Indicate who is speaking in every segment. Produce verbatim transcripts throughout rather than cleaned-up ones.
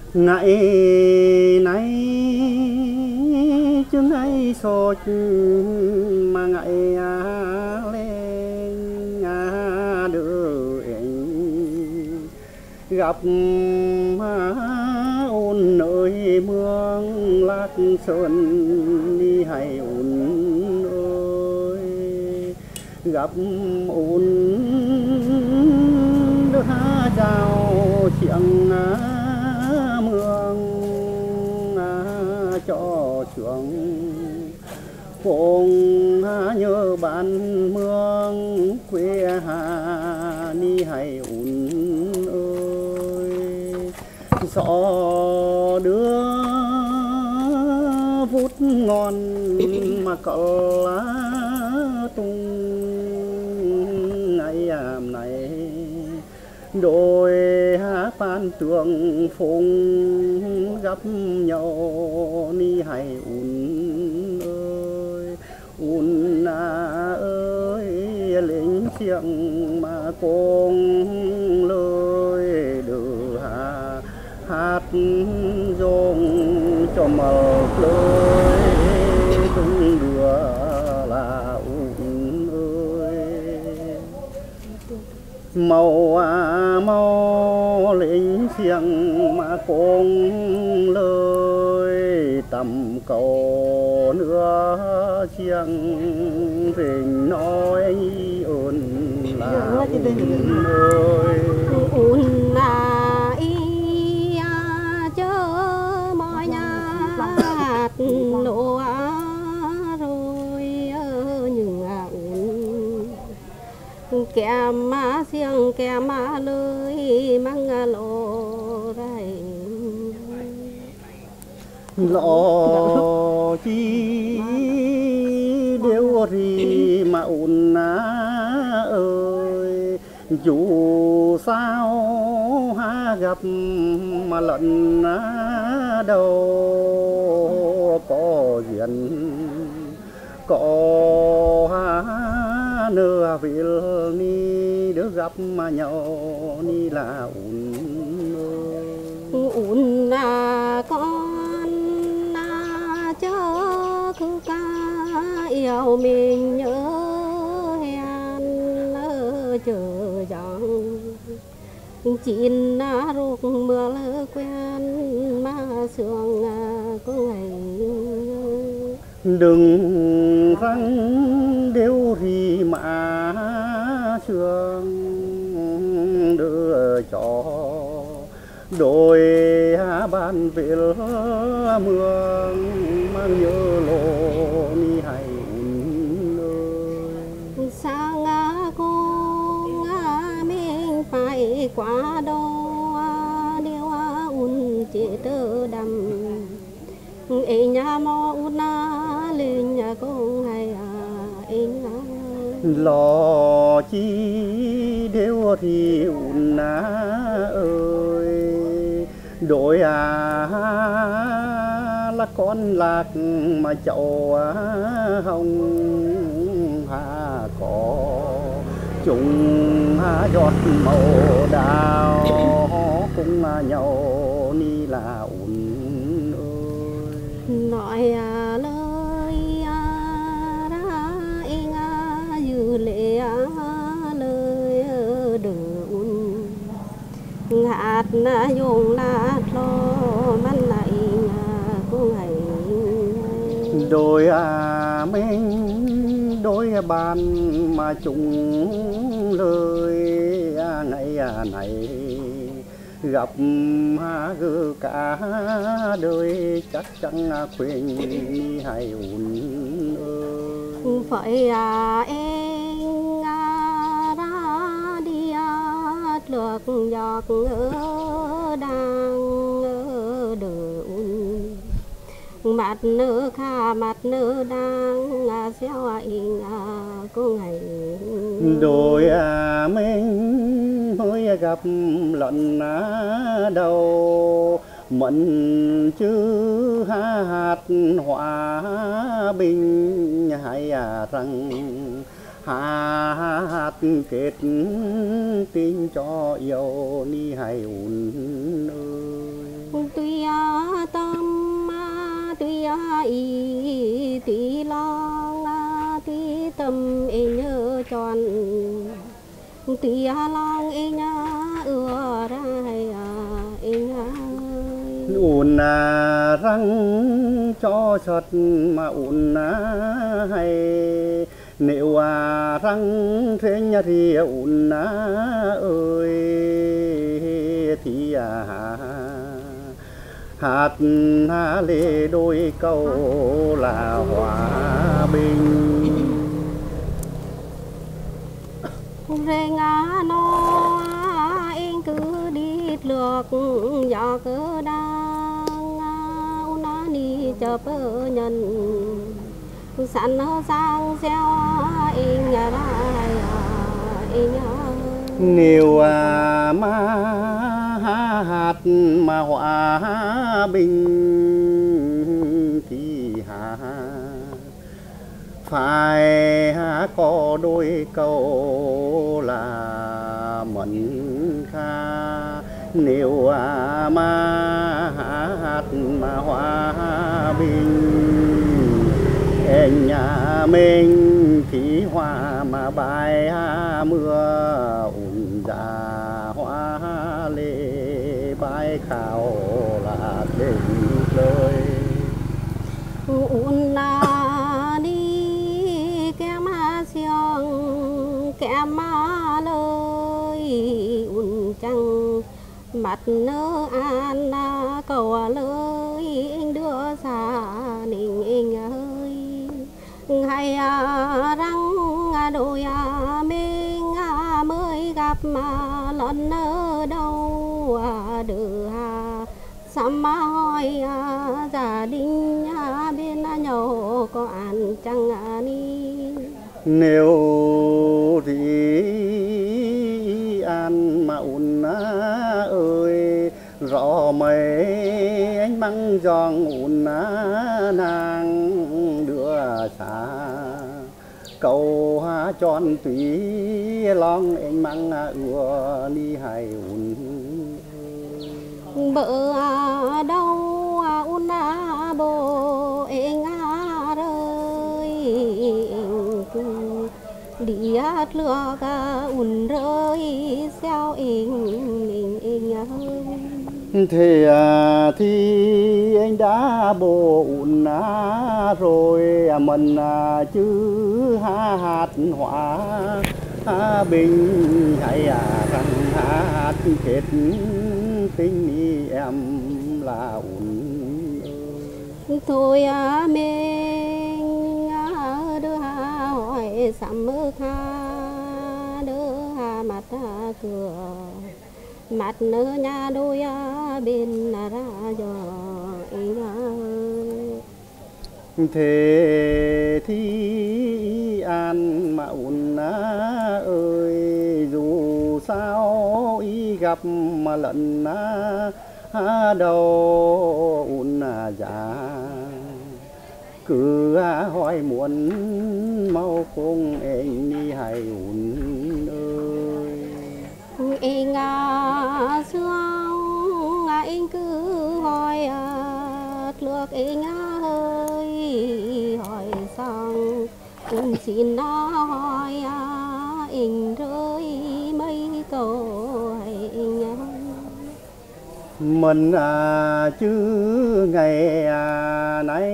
Speaker 1: ngày nay chứ ngày sốt mà ngày lên đưa anh gặp ôn nơi mương lạc sơn đi hay ôn ơi gặp ôn đưa chào chiếng mương cho chuông cùng nhớ ban mương quê hà ni hay ún ơi gió đưa vút ngon mà cậu lá tung ngày am này đôi pan tường phùng gặp nhau ni hay ún ơi ún à ơi lính chiêng mà cùng lời đưa hà hát dòng cho màu lối tung đưa là ún ơi màu à màu lính chiêng mà cùng lời tầm cầu nữa chiêng tình nói ơn là ơn ơi
Speaker 2: ơn là ý chớ mọi nhà lộ rồi nhưng ơn kèm má xiêng kèm má lưới mang lộ đây
Speaker 1: lộ chi đều gì mà ôn ơi dù sao ha gặp mà lần đâu có duyên có nửa vil ni đứa gặp mà nhau ni là ún
Speaker 2: ún là con là chớ cứ ca yêu mình nhớ hẹn chờ dòng chín ruột mưa lỡ quen mà sương có ngày
Speaker 1: đừng răng đeo gì mà sương đưa cho đôi ban về mương mang nhớ lộ ni hay
Speaker 2: ơi sang cung mình phải qua đâu điều un chỉ tơ đầm ấy nhà mò un lên nhà con hay anh
Speaker 1: lo chi đều thì ún ơi đội à là con lạc mà chậu hồng hà có chúng giọt màu đào cũng nhau ni là ún ơi
Speaker 2: nói lời ra anh như lệ lời đừng un ngạt na dùng na lo man lại cũng ngày
Speaker 1: đôi à mình đôi bàn mà chung lời ngày này gặp gỡ cả đời chắc chắn quên hay ún ơi
Speaker 2: phải à em ra đi lược giọt ở đang ở đường mặt nữ kha mặt nữ đang xéo anh có ngày
Speaker 1: đôi à mình mới gặp lần đầu mận chứ hát hòa bình hay à rằng hát kết tin cho yêu ni hay ún ơi
Speaker 2: tuy ý tí long tí tâm ý nhớ tròn tí long ý nhớ ưa rai ý nhớ
Speaker 1: ủn răng cho sật mà ủn hay nếu răng thế nhà thì ủn ơi thì hạt lê đôi câu là hòa bình
Speaker 2: rê ngã nó anh cứ đi lược giờ cứ đang nó đi chờ bơ nhân sẵn sang xeo anh nhà lại anh
Speaker 1: nhiều mà hạt mà hòa bình thì hà phải có đôi câu là mẫn kha nếu mà hạt mà hòa bình em nhà mình thì hoa mà bài mưa ủn dạ hoa lê bài khảo là đêm lời
Speaker 2: ủn là đi kém xiong kém lời ủn chẳng mặt nơ an cầu lời anh đưa xa ninh anh ơi hay răng đôi mình mới gặp mà lần ở đâu đưa sắm hỏi gia đình bên nhau có ăn chẳng đi
Speaker 1: nếu thì ăn mà ủn ơi rõ mấy anh măng giòn ủn nàng đưa xa câu tròn tùy long anh măng ưa đi hay ủn
Speaker 2: bờ đâu ủn bồ anh rơi đi hát lừa ủn rơi sao anh mình anh
Speaker 1: thế thì anh đã bồ ủn rồi mình chứ ha hạt họa bình hay răng hát kết tình em là ủn
Speaker 2: thôi mình đưa hỏi sắm mơ kha đưa mặt cửa mặt nơ nhà đôi bên ra cho
Speaker 1: thế thì an mà ủn ơi dù sao ý gặp mà lần đâu ủn dạ cứ hỏi muốn mau cùng anh đi hay ủn ơi
Speaker 2: anh xương anh cứ hỏi lược anh ơi hỏi xong cũng xin nói anh rơi mấy câu hay
Speaker 1: mình à, chứ ngày à, nay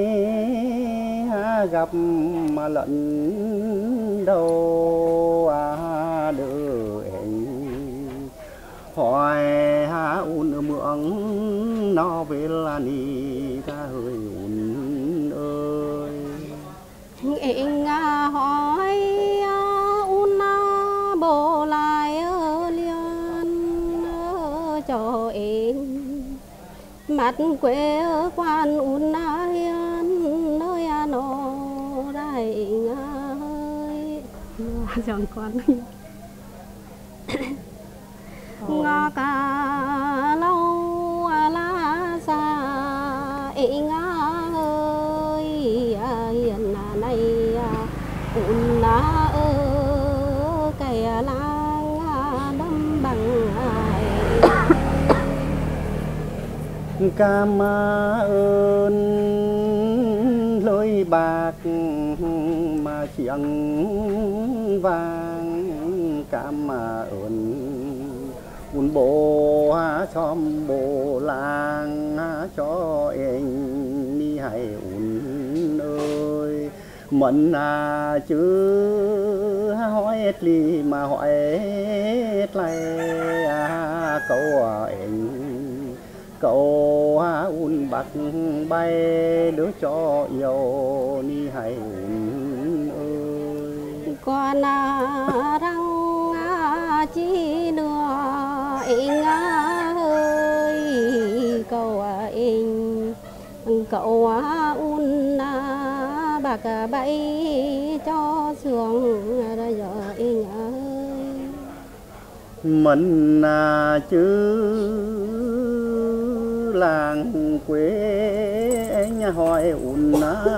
Speaker 1: à, gặp mà lẫn đâu à, đưa anh hỏi ha un mượn nó về là ni ta hơi un ơi
Speaker 2: anh hỏi un bồ lại liên cho em mặt quê quan un hiền nơi nó đây ơi dòng con ngõ cả lâu lá xa anh ơi hiền này un lá ơ cây lang đâm bằng
Speaker 1: Cảm ơn lối bạc mà chiếng vàng, cảm ơn un bộ chom bộ làng cho anh đi hay un ơi mẫn à chứ hỏi ly mà hỏi lại à, câu anh cậu un bạc bay đứa cho yêu ni hay un ơi
Speaker 2: con răng chi nữa anh ơi cậu anh cậu un bạc bay cho sương ra giờ anh ơi
Speaker 1: mẫn à chứ làng quê anh hỏi un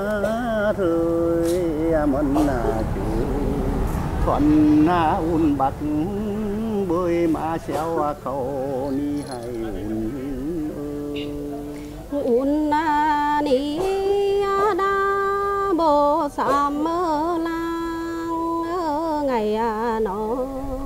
Speaker 1: thôi mẫn à chứ thuận un bạc bơi mà xéo khẩu ni hay un ơi
Speaker 2: un ni đa bộ sám lang ngày nó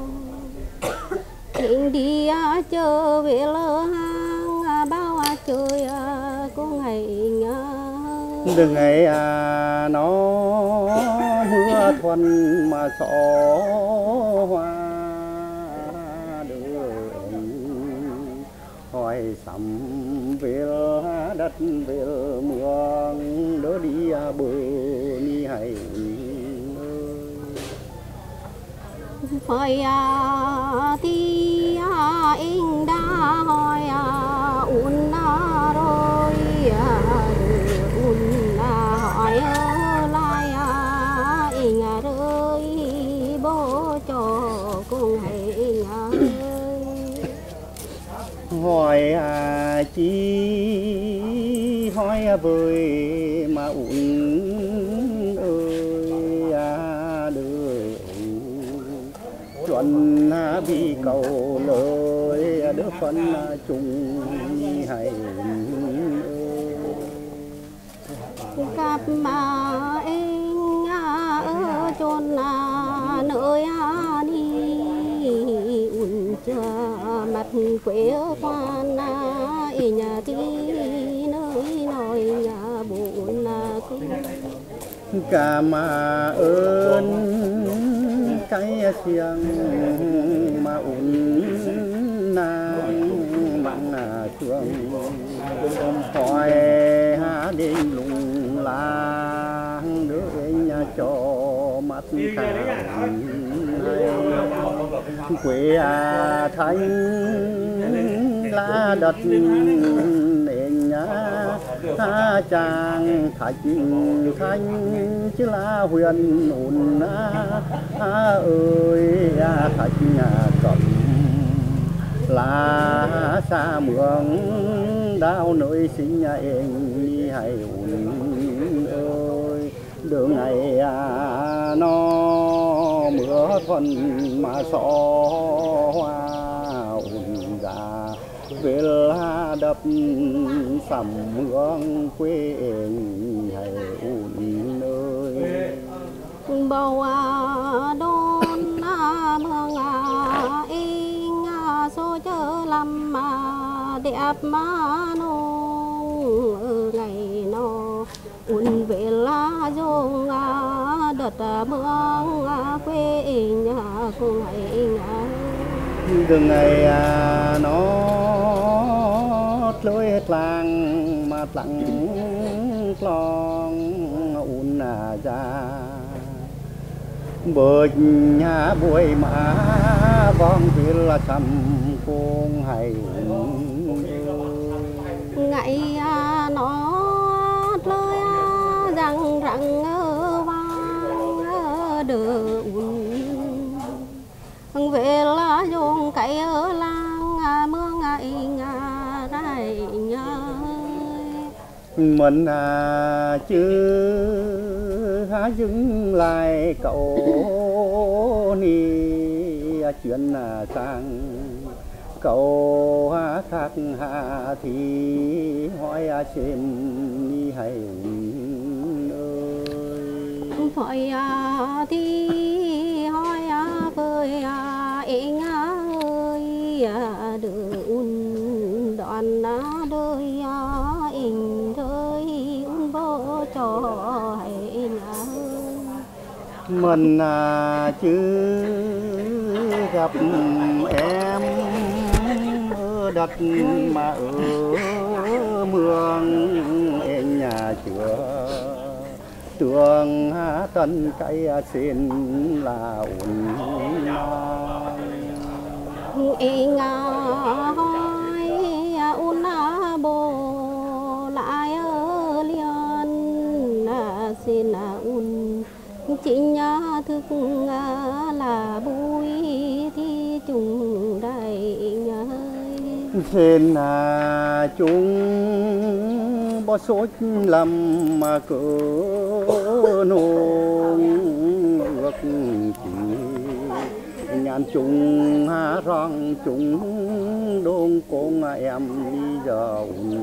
Speaker 2: mình đi chơi về lơ hang bao chơi cũng ngày nhớ
Speaker 1: đừng ngày à nó mưa thuần mà xỏ hoa đưa anh hỏi sắm về đất về mương đỡ đi bờ ni hay
Speaker 2: phải thì anh đã hỏi un rồi un hỏi lại anh ơi bố cho cùng hay anh
Speaker 1: hỏi à chi hỏi vơi mà un ơi à đưa chuẩn bị cầu lời đỡ phân chung hay
Speaker 2: gặp mà anh ở chốn nơi đi un chưa mặt quê quan nhà tí nơi nói nhà buồn
Speaker 1: cảm ơn cái xiềng mà un nàng mặn thương hỏi há đêm lùng lang đứa anh cho mắt khảo quê à thanh lá đất nền nhá chàng thạch thanh chứ là huyền ồn à ơi thạch nhà cầm lá xa mường đau nơi sinh nhà em đi hay ồn ơi đường này à, nó mưa thuần mà xó hoa ồn ra về là đập sầm hương quê hay ồn ơi
Speaker 2: bầu đôn mương in số chớ làm đẹp mà nông ngày nó un về lá dung đợt mương quê nhà cùng ngày
Speaker 1: đường ngày à, nó lối hết làng mà lặng lon un à ra bờ nhà buổi mà vong vì là sầm cuồng hay
Speaker 2: ngày nó lơi rằng rằng vang đường về lá dùng cái ở làng mương ngày nhà đại nhớ
Speaker 1: mình à chứ há dừng lại cậu ni chuyện à sang cậu khác hạ thì hỏi xem ni hay ơi
Speaker 2: phải thì hỏi với anh ơi được un đoạn đời anh đời un vô cho anh
Speaker 1: mình à, chứ gặp em ở đất mà ở mương em nhà chưa tường tân cây xin là ổn
Speaker 2: anh hỏi un bồ lại ở liền xin un chị nhớ thức là bụi thì chúng đầy nhớ
Speaker 1: xin là chúng bỏ sốt lầm mà cỡ nông ước chỉ nhàn chúng rong chúng đông con em đi giờ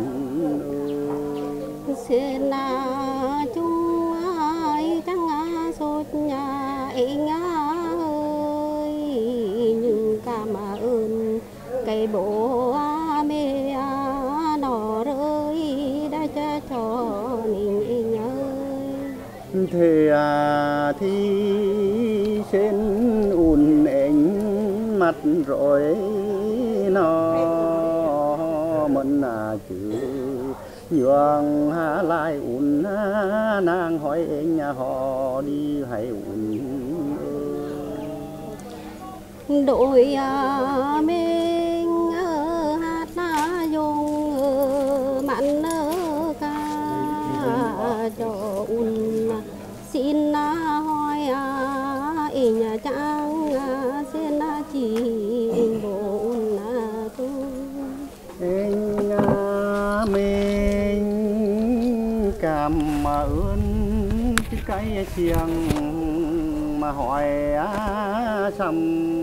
Speaker 2: xin là chúng ai chẳng sốt nhà anh ơi nhưng cảm ơn cây bố mẹ nó rơi đã cho cho mình ơi
Speaker 1: thì à thì xin ùn anh mặt rồi nó mình à chữ nhường lại ùn nàng hỏi anh nhà họ đi hay ùn
Speaker 2: đội mình hát na dùng mặn ca cho un xin hỏi anh nhà trang xin chỉ bốn tu
Speaker 1: anh mình cảm ơn cái chiêng mà hỏi xăm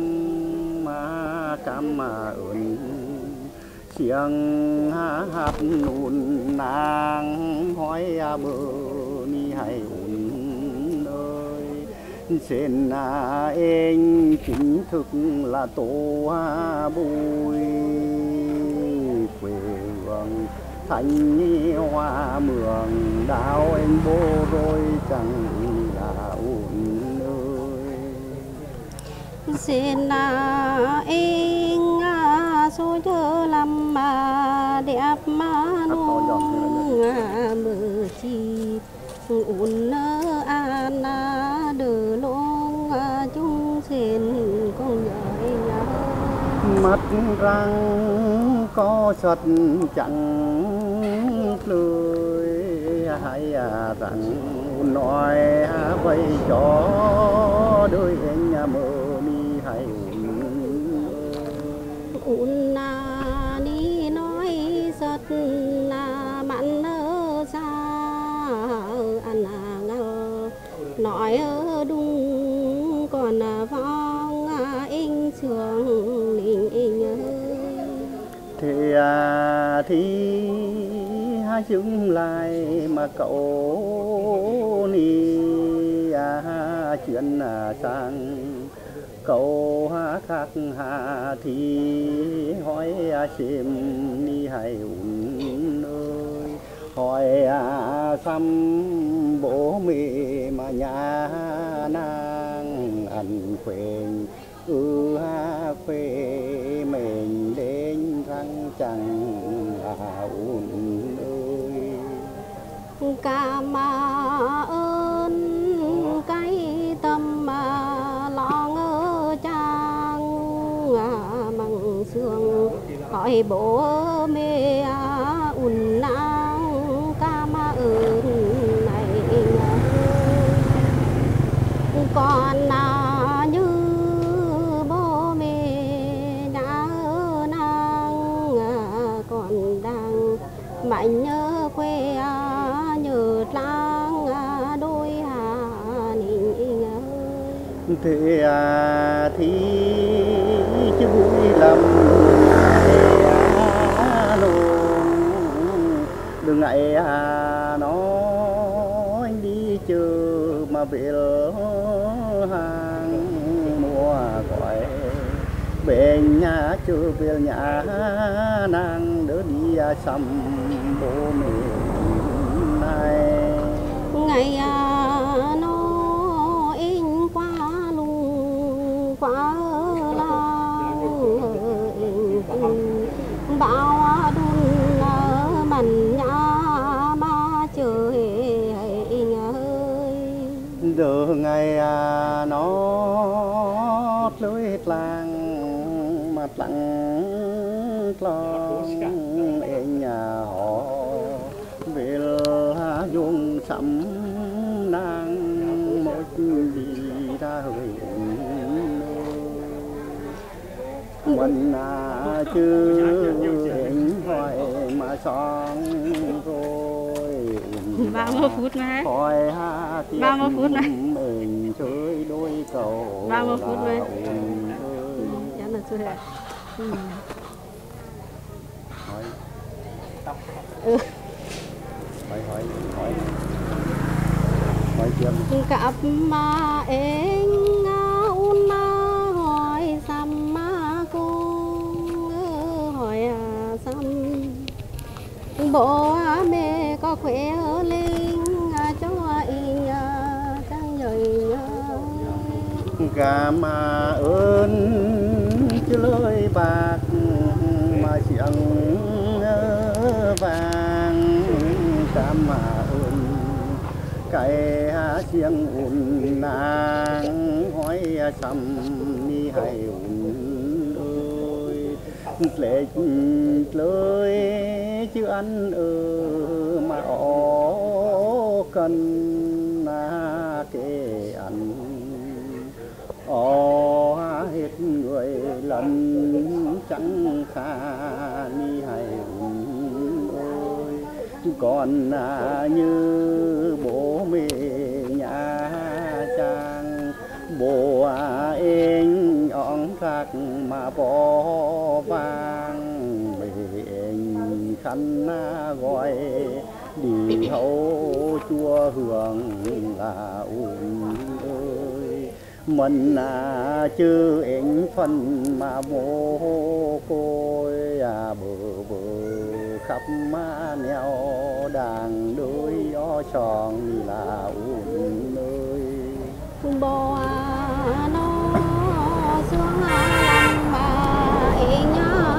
Speaker 1: mà cảm ơn chiêng hát nụn nàng hỏi bờ ni hay ổn ơi xin anh chính thức là tổ bùi quê hương thành hoa mường đào anh bố rồi chẳng là ổn ơi
Speaker 2: xin là anh số chớ làm mà đẹp mà nung mơ chi ổn an đỡ lông chúng xin con nhớ
Speaker 1: mắt răng có sật chẳng lười hay rằng nói vậy cho đôi anh nhà mơ mi hay
Speaker 2: ổn na ni nói sật là mặn ở xa ăn ngờ nói ở đúng còn phong anh sương linh anh
Speaker 1: thì à, thì hai chúng lại mà cậu ni à, chuyện à, sang cậu khác hà thì hỏi xem ni hay ổn ơi hỏi xăm bố mẹ mà nhà nàng ăn quên ư quê mình đến răng chẳng ổn ơi
Speaker 2: cảm ơn cái tâm mà lo ngơ trang bằng xương hỏi bố mẹ ùn nang cảm ơn này còn như bố mẹ đã nang còn đang mạnh nhớ quê nhớ lang đôi hà ninh
Speaker 1: thì à, thì chứ vui lắm đừng ngại à, nói anh đi chờ mà về hàng mùa gọi về nhà chờ về nhà nàng đỡ đi xăm bố mẹ này
Speaker 2: ngày à, nó in qua lùng qua bao đun mặn nhã ba trời anh ơi
Speaker 1: giờ ngày à, nó lưới làng mặt lặng long em nhà họ về dùng sắm nàng một đi ra hơi mình à chứ em hỏi mà xong rồi
Speaker 2: ba mươi phút mà
Speaker 1: hỏi ha
Speaker 2: ba mươi phút này
Speaker 1: mình chơi đôi cầu
Speaker 2: ba mươi phút này chán là chưa hết
Speaker 1: hỏi
Speaker 2: ừ.
Speaker 1: hỏi hỏi hỏi hỏi chuyện
Speaker 2: cặp mà em un hỏi xăm mà cô hỏi xăm bộ mẹ có khỏe lên cho anh trang dời
Speaker 1: cảm ơn chứ lời bạc mà xiềng vàng cảm ơn cái xiềng ùn nàng hỏi xăm đi hay ùn ơi lệ lời chứ ăn ơ mà ó cần na kê ăn ó hết người lần chẳng khả ni hay ơi còn à, như bố mẹ nhà trang bố à, anh óng rạc mà bỏ vang mẹ anh khăn gọi đi hậu chùa hưởng là ùn ơi mình à chứ anh phân mà mồ côi à bờ bờ khắp má neo đàng đôi gió tròn là ùn ơi
Speaker 2: bò nó xuống làm mà anh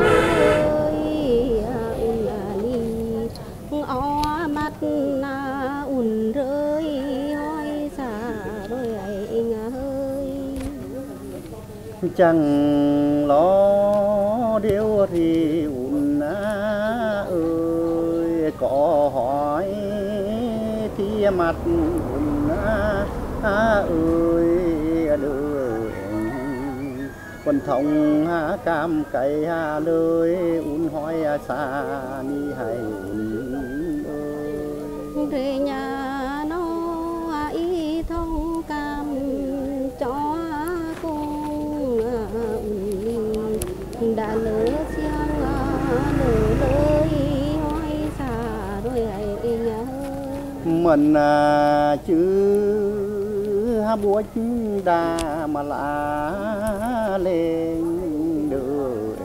Speaker 2: ơi ùn là đi ó mắt ùn rơi hỏi xa đôi anh ơi
Speaker 1: chẳng lo điêu thì ùn ơi có hỏi thì mặt ùn ơi đưa quần thông cam cày lời ùn hỏi xa ni hay ùn ơi
Speaker 2: về nhà nó ý thông cam cho đã lỡ xiang lỡ lời hỏi xa đôi anh ơi
Speaker 1: mình à, chứ ha búa đà mà lá lên đường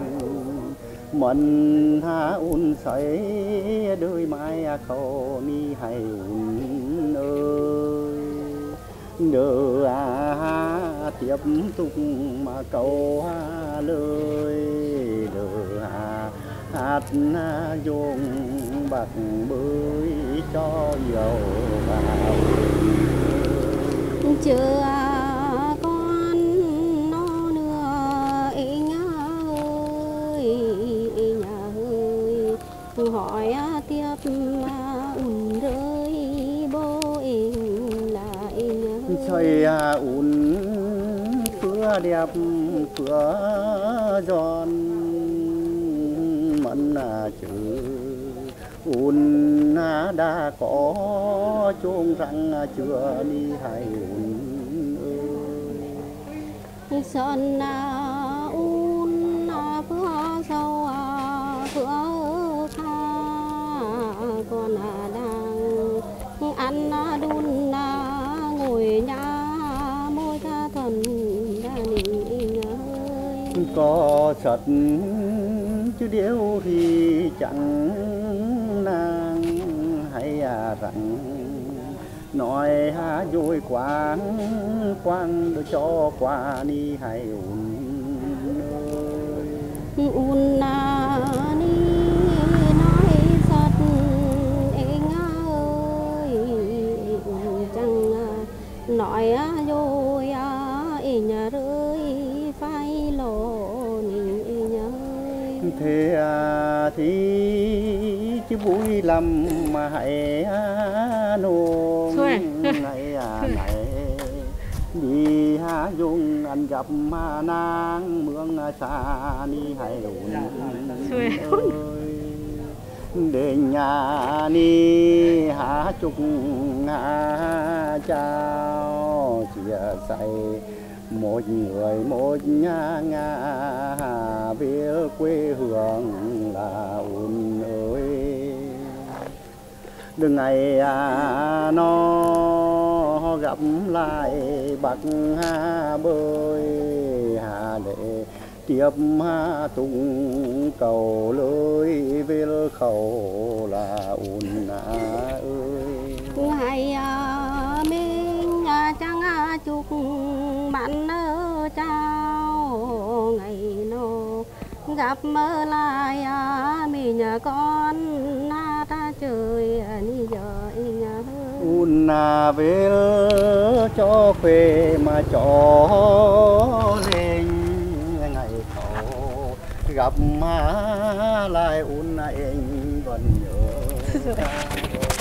Speaker 1: mình ha un sấy đôi mai khâu mi hay un ơi đỡ à tiếp tục mà cầu lời đỡ à hát dùng bạc bơi cho dầu vào
Speaker 2: chưa con nó nữa anh ơi nhà ơi hỏi tiếp ùn rơi bố anh là anh
Speaker 1: chơi ùn phứa đẹp phứa giòn mẫn chữ ùn đã có chuông răng chưa đi hay ùn ơi
Speaker 2: sơn ùn phứa sâu phứa tha
Speaker 1: có sật chứ điếu thì chẳng nàng hay à rằng nói ha vui quang quang được cho qua đi hay ùn
Speaker 2: ùn na ni nói sật anh ơi chẳng nói vui à nhà rơi phai lộ ni nhớ
Speaker 1: thế à thì chứ vui lắm mà hãy nôn này à này đi ha dung anh gặp mà nàng mương xa đi hay ơi để nhà ni há chúc ngã chào chia say một người một nhà ngà về quê hương là ùn ơi đừng ngày à, nó gặp lại bạc ha bơi hà để tiếp ha tung cầu lưới về khẩu là ùn ơi
Speaker 2: ngày à, mình à, chẳng à, chúc bạn ở trao ngày nó gặp mơ lại à, mình nhà con na ta trời ni giờ nhà
Speaker 1: ùn à về cho quê mà cho lên ngày khẩu gặp má lại ùn anh vẫn nhớ